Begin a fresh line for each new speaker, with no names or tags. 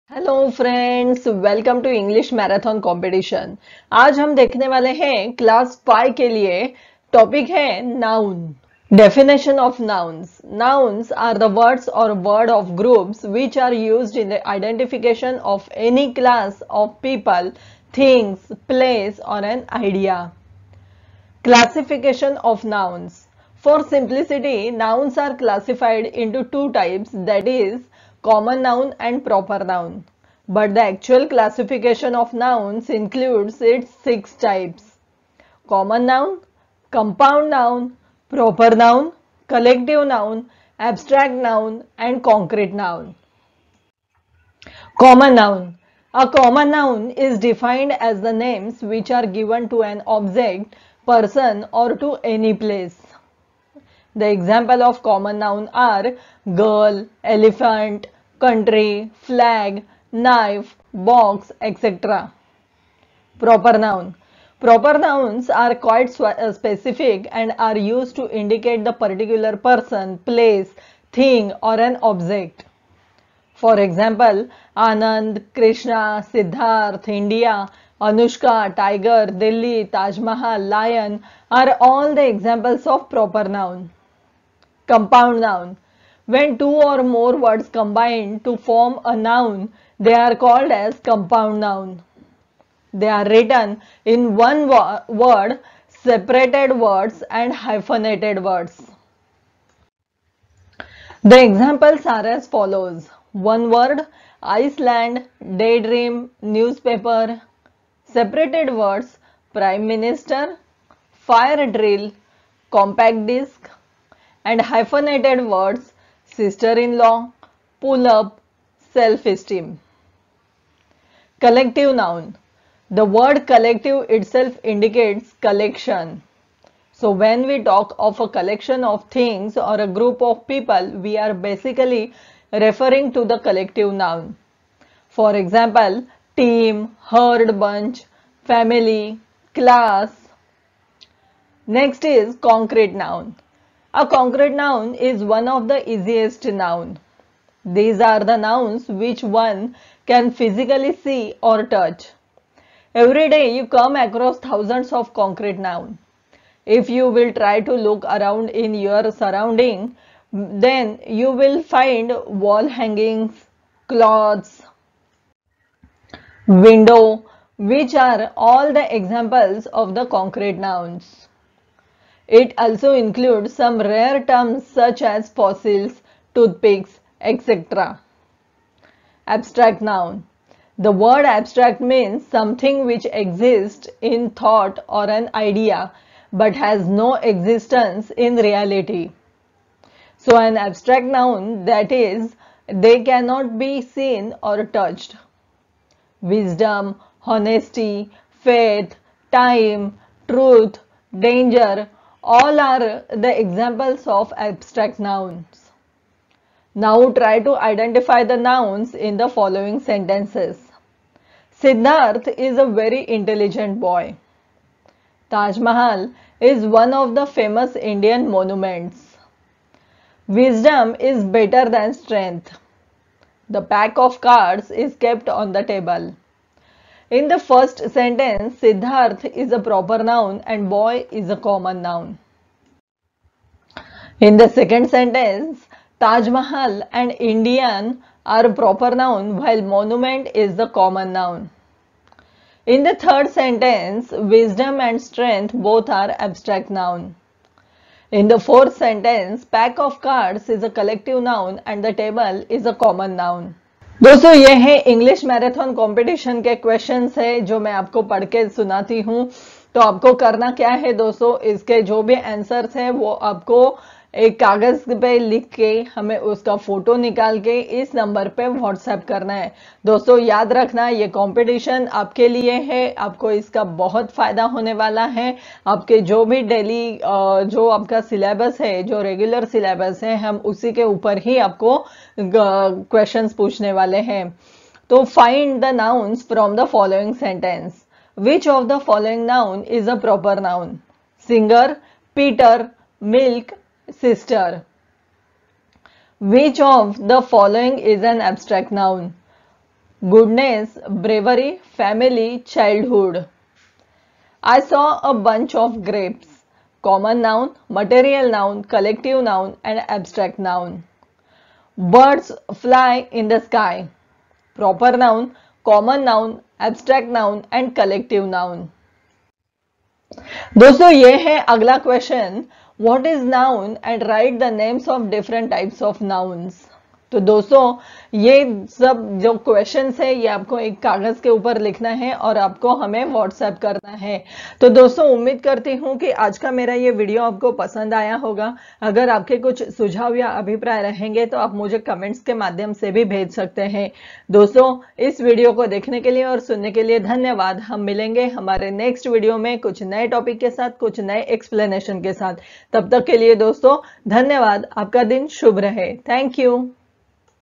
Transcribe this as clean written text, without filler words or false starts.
Hello friends, welcome to English marathon competition. आज हम देखने वाले हैं क्लास 5 के लिए। टॉपिक है noun. Definition of nouns. Nouns are the words और word of groups which are used in the identification of any class of people, things, place or an idea. Classification of nouns. For simplicity, nouns are classified into two types, that is, common noun and proper noun. But the actual classification of nouns includes its 6 types: common noun, compound noun, proper noun, collective noun, abstract noun, and concrete noun. Common noun. A common noun is defined as the names which are given to an object, person, or to any place. The example of common noun are girl, elephant, country, flag, knife, box, etc. Proper noun. Proper nouns are quite specific and are used to indicate the particular person, place, thing, or an object. For example, Anand, Krishna, Siddharth, India, Anushka, Tiger, Delhi, Taj Mahal, Lion are all the examples of proper noun. Compound noun. When two or more words combine to form a noun, they are called as compound noun. They are written in one word, separated words and hyphenated words. The examples are as follows. One word, Iceland, daydream, newspaper. Separated words, prime minister, fire drill, compact disc. And hyphenated words, sister-in-law, pull-up, self-esteem. Collective noun. The word collective itself indicates collection. So when we talk of a collection of things or a group of people, we are basically referring to the collective noun. For example, team, herd, bunch, family, class. Next is concrete noun. A concrete noun is one of the easiest noun. These are the nouns which one can physically see or touch. Every day you come across thousands of concrete nouns. If you will try to look around in your surrounding, then you will find wall hangings, clothes, window, which are all the examples of the concrete nouns. It also includes some rare terms such as fossils, toothpicks, etc. Abstract noun. The word abstract means something which exists in thought or an idea but has no existence in reality. So an abstract noun, that is, they cannot be seen or touched. Wisdom, honesty, faith, time, truth, danger, all are the examples of abstract nouns. Now try to identify the nouns in the following sentences. Siddharth is a very intelligent boy. Taj Mahal is one of the famous Indian monuments. Wisdom is better than strength. The pack of cards is kept on the table. In the first sentence, Siddharth is a proper noun and boy is a common noun. In the second sentence, Taj Mahal and Indian are proper noun while monument is the common noun. In the third sentence, wisdom and strength both are abstract noun. In the fourth sentence, pack of cards is a collective noun and the table is a common noun. दोस्तों, ये है English marathon competition के questions है जो मैं आपको पढ़ के सुनाती हूँ। तो आपको करना क्या है दोस्तों, इसके जो भी आंसर्स हैं वो आपको एक कागज पे लिख के हमें उसका फोटो निकाल के इस नंबर पे व्हाट्सएप करना है। दोस्तों याद रखना, ये कंपटीशन आपके लिए है, आपको इसका बहुत फायदा होने वाला है। आपके जो भी डेली जो आपका सिलेबस है, जो रेगुलर सिलेबस है, हम उसी के ऊपर ही आपको क्वेश्चंस पूछने वाले हैं। तो find the nouns from the following sentence. Which of the following noun is a proper noun? Singer, Peter, milk, sister. Which of the following is an abstract noun? goodness, bravery, family, childhood. I saw a bunch of grapes. Common noun, material noun, collective noun, and abstract noun. Birds fly in the sky. Proper noun, common noun, abstract noun, and collective noun. दोस्तों ये है अगला question. What is noun and write the names of different types of nouns. तो दोस्तों ये सब जो questions है ये आपको एक कागज के ऊपर लिखना है और आपको हमें व्हाट्सएप करना है. तो दोस्तों उम्मीद करती हूँ कि आज का मेरा ये वीडियो आपको पसंद आया होगा. अगर आपके कुछ सुझाव या अभिप्राय रहेंगे तो आप मुझे कमेंट्स के माध्यम से भी भेज सकते हैं. दोस्तों इस वीडियो को देखने के लिए और सुनने के लिए धन्यवाद. हम मिलेंगे हमारे नेक्स्ट वीडियो में कुछ नए टॉपिक के साथ, कुछ नए एक्सप्लेनेशन के साथ. तब तक के लिए दोस्तों धन्यवाद. आपका दिन शुभ रहे. Thank you.